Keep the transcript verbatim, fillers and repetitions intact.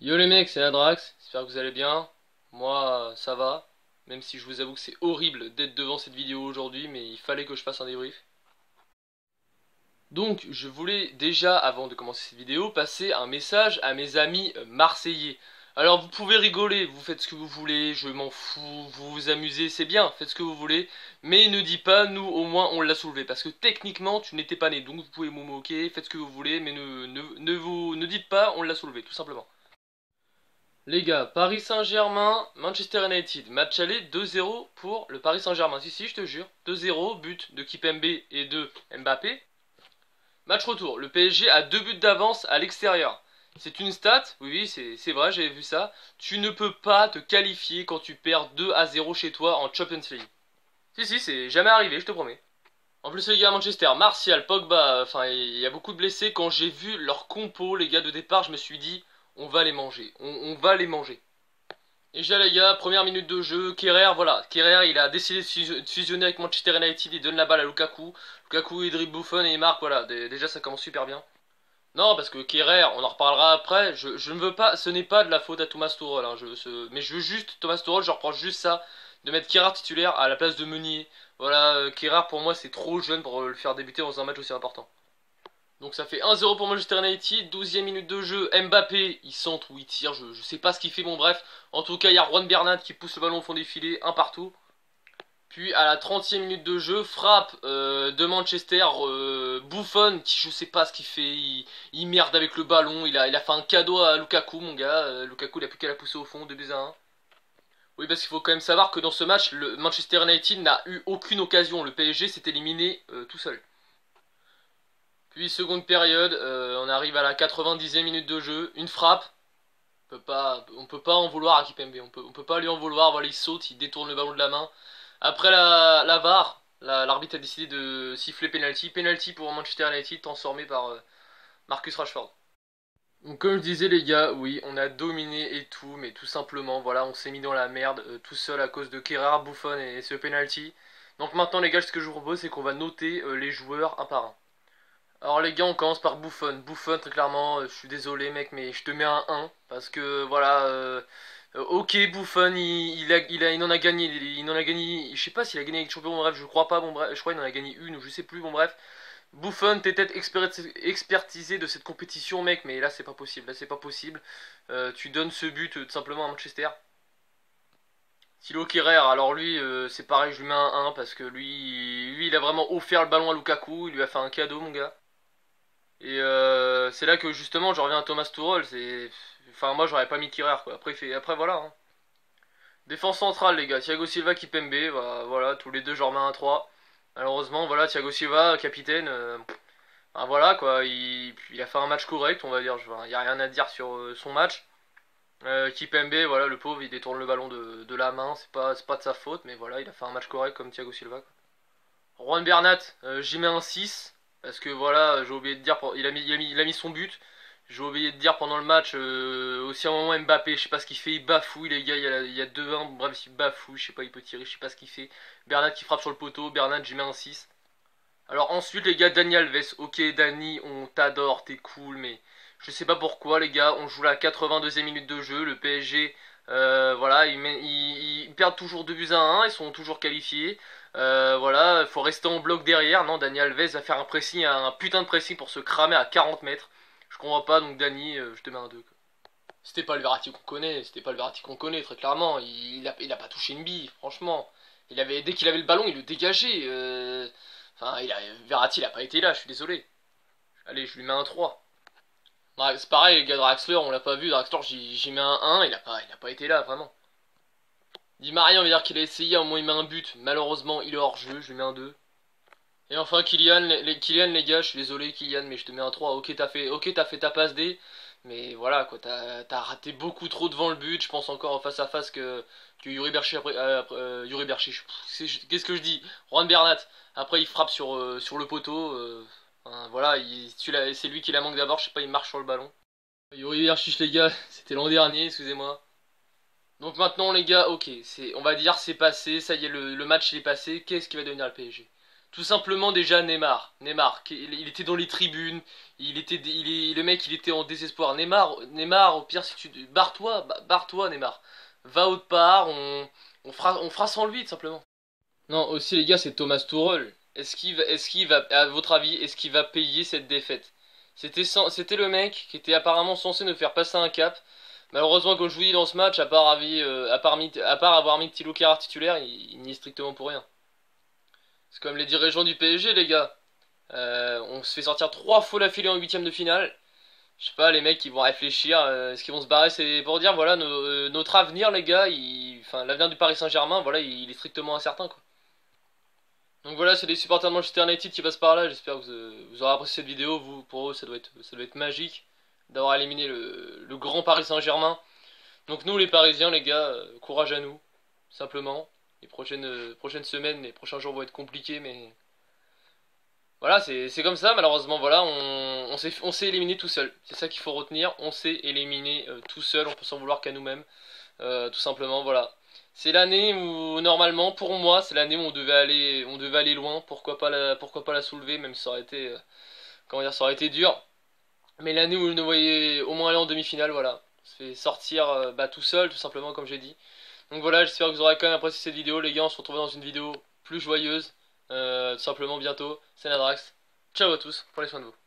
Yo les mecs, c'est Adrax, j'espère que vous allez bien. Moi, ça va, même si je vous avoue que c'est horrible d'être devant cette vidéo aujourd'hui, mais il fallait que je fasse un débrief. Donc, je voulais déjà, avant de commencer cette vidéo, passer un message à mes amis euh, marseillais. Alors, vous pouvez rigoler, vous faites ce que vous voulez, je m'en fous, vous vous amusez, c'est bien, faites ce que vous voulez, mais ne dis pas, nous, au moins, on l'a soulevé, parce que techniquement, tu n'étais pas né, donc vous pouvez vous moquer, faites ce que vous voulez, mais ne, ne, ne vous, ne dites pas, on l'a soulevé, tout simplement. Les gars, Paris Saint-Germain, Manchester United, match aller deux zéro pour le Paris Saint-Germain. Si, si, je te jure. deux zéro, but de Kipembe et de Mbappé. Match retour, le P S G a deux buts d'avance à l'extérieur. C'est une stat, oui, oui, c'est vrai, j'avais vu ça. Tu ne peux pas te qualifier quand tu perds deux à zéro chez toi en Champions League. Si, si, c'est jamais arrivé, je te promets. En plus, les gars, à Manchester, Martial, Pogba, enfin, il y a beaucoup de blessés. Quand j'ai vu leur compo, les gars, de départ, je me suis dit, on va les manger. On, on va les manger. Et déjà les gars, première minute de jeu, Kerrer, voilà, Kerrer il a décidé de fusionner avec Manchester United, il donne la balle à Lukaku, Lukaku il dribble Buffon et il marque, voilà, déjà ça commence super bien. Non, parce que Kerrer, on en reparlera après, je, je ne veux pas, ce n'est pas de la faute à Thomas Tuchel, hein, je, ce, mais je veux juste, Thomas Tuchel, je reproche juste ça, de mettre Kerrer titulaire à la place de Meunier. Voilà, euh, Kerrer pour moi c'est trop jeune pour le faire débuter dans un match aussi important. Donc ça fait un zéro pour Manchester United, douzième minute de jeu, Mbappé, il centre ou il tire, je, je sais pas ce qu'il fait, bon bref. En tout cas, il y a Juan Bernat qui pousse le ballon au fond des filets, un partout. Puis à la trentième minute de jeu, frappe euh, de Manchester, euh, Buffon, qui je sais pas ce qu'il fait, il, il merde avec le ballon, il a, il a fait un cadeau à Lukaku, mon gars. Euh, Lukaku, il a plus qu'à la pousser au fond, deux buts à un. Oui, parce qu'il faut quand même savoir que dans ce match, le Manchester United n'a eu aucune occasion, le P S G s'est éliminé euh, tout seul. Puis seconde période, euh, on arrive à la quatre-vingt-dixième minute de jeu, une frappe. On peut pas, on peut pas en vouloir à Kipembe, on peut, on peut pas lui en vouloir, voilà il saute, il détourne le ballon de la main. Après la, la V A R, l'arbitre a décidé de siffler penalty, penalty pour Manchester United transformé par euh, Marcus Rashford. Donc comme je disais les gars, oui on a dominé et tout, mais tout simplement voilà on s'est mis dans la merde euh, tout seul à cause de Kerrer, Buffon et, et ce penalty. Donc maintenant les gars ce que je vous propose c'est qu'on va noter euh, les joueurs un par un. Alors les gars, on commence par Buffon. Buffon, très clairement, euh, je suis désolé mec, mais je te mets un un. Parce que voilà, euh, euh, ok Buffon, il, il, a, il, a, il en a gagné, il, il en a gagné, je sais pas s'il a gagné avec champion, bon bref, je crois pas, bon bref, je crois qu'il en a gagné une ou je sais plus, bon bref. Buffon, t'es peut-être expertisé de cette compétition mec, mais là c'est pas possible, là c'est pas possible. Euh, tu donnes ce but euh, tout simplement à Manchester. Thilo Kehrer, alors lui, euh, c'est pareil, je lui mets un un parce que lui, lui, il a vraiment offert le ballon à Lukaku, il lui a fait un cadeau mon gars. Et euh, c'est là que justement je reviens à Thomas Tuchel, c'est... Enfin moi j'aurais pas mis Kirer quoi, après, il fait... après voilà. Hein. Défense centrale les gars, Thiago Silva, Kipembe, bah, voilà, tous les deux je remets un trois. Malheureusement voilà, Thiago Silva, capitaine, euh, bah, voilà quoi, il... il a fait un match correct on va dire, il n'y a rien à dire sur euh, son match. Euh, Kipembe, voilà, le pauvre il détourne le ballon de, de la main, c'est pas, c'est pas de sa faute, mais voilà, il a fait un match correct comme Thiago Silva quoi. Juan Bernat, euh, j'y mets un six. Parce que voilà, j'ai oublié de dire, il a mis, il a mis, il a mis son but. J'ai oublié de dire pendant le match, euh, aussi à un moment Mbappé, je sais pas ce qu'il fait, il bafouille les gars, il y a, il y a deux un, bref, il bafouille, je sais pas, il peut tirer, je sais pas ce qu'il fait. Bernat qui frappe sur le poteau, Bernat, j'y mets un six. Alors ensuite les gars, Dani Alves, ok Dani, on t'adore, t'es cool, mais je sais pas pourquoi les gars, on joue la quatre-vingt-deuxième minute de jeu, le P S G, euh, voilà, ils, ils, ils perdent toujours deux buts à un, ils sont toujours qualifiés. Euh, voilà, faut rester en bloc derrière. Non, Dani Alves va faire un pressing, un putain de pressing pour se cramer à quarante mètres. Je comprends pas, donc Dani, euh, je te mets un deux. C'était pas le Verratti qu'on connaît, c'était pas le Verratti qu'on connaît, très clairement. Il, il, a, il a pas touché une bille, franchement. Il avait, dès qu'il avait le ballon, il le dégageait. euh, Enfin, il a, Verratti, il a pas été là, je suis désolé. Allez, je lui mets un trois. Ouais, c'est pareil, les gars, Draxler, on l'a pas vu. Draxler, j'y mets un un, il a pas, il a pas été là, vraiment. Di Maria, on va dire qu'il a essayé, au moins il met un but. Malheureusement, il est hors jeu, je lui mets un deux. Et enfin Kylian, les, Kylian les gars, je suis désolé Kylian, mais je te mets un trois. Ok t'as fait, ok t'as fait ta passe D, mais voilà quoi, t'as as raté beaucoup trop devant le but. Je pense encore en face à face que, que Yuri Berchi après, euh, après euh, Yuri Berchi, qu'est-ce que je dis? Juan Bernat. Après il frappe sur euh, sur le poteau. Euh, enfin, voilà, c'est lui qui la manque d'abord. Je sais pas, il marche sur le ballon. Yuri Berchi les gars, c'était l'an dernier, excusez-moi. Donc maintenant les gars, ok, c'est, on va dire c'est passé, ça y est, le, le match il est passé. Qu'est-ce qui va devenir le P S G? Tout simplement déjà Neymar. Neymar, il était dans les tribunes, il était, il est, le mec il était en désespoir. Neymar, Neymar, au pire si tu, barre-toi, barre-toi Neymar. Va autre part, on, on fera, on fera sans lui tout simplement. Non, aussi les gars, c'est Thomas Tuchel. Est-ce qu'il va, est-ce qu'il va, à votre avis, est-ce qu'il va payer cette défaite? C'était, c'était le mec qui était apparemment censé nous faire passer un cap. Malheureusement, comme je vous dis dans ce match, à part, euh, à part, à part avoir mis Thilo Kehrer titulaire, il, il n'y est strictement pour rien. C'est comme les dirigeants du P S G, les gars. Euh, on se fait sortir trois fois l'affilée en huitième de finale. Je sais pas, les mecs, ils vont réfléchir. Euh, Est-ce qu'ils vont se barrer? C'est pour dire, voilà, no- euh, notre avenir, les gars, il- enfin, l'avenir du Paris Saint-Germain, voilà, il, il est strictement incertain, quoi. Donc voilà, c'est les supporters de Manchester United qui passent par là. J'espère que vous, vous aurez apprécié cette vidéo. Vous, pour eux, ça doit être, ça doit être magique d'avoir éliminé le, le grand Paris Saint-Germain. Donc nous, les Parisiens, les gars, euh, courage à nous, simplement. Les prochaines, euh, prochaines semaines, les prochains jours vont être compliqués, mais voilà, c'est c'est comme ça, malheureusement, voilà, on, on s'est on s'est éliminé tout seul. C'est ça qu'il faut retenir, on s'est éliminé euh, tout seul, on peut s'en vouloir qu'à nous-mêmes, euh, tout simplement, voilà. C'est l'année où, normalement, pour moi, c'est l'année où on devait aller, on devait aller loin, pourquoi pas la, pourquoi pas la soulever, même si ça aurait été, euh, comment dire, ça aurait été dur. Mais l'année où je nous voyais au moins aller en demi-finale, voilà. On se fait sortir euh, bah, tout seul, tout simplement, comme j'ai dit. Donc voilà, j'espère que vous aurez quand même apprécié cette vidéo, les gars. On se retrouve dans une vidéo plus joyeuse, euh, tout simplement bientôt. C'est Nadrax. Ciao à tous, prenez soin de vous.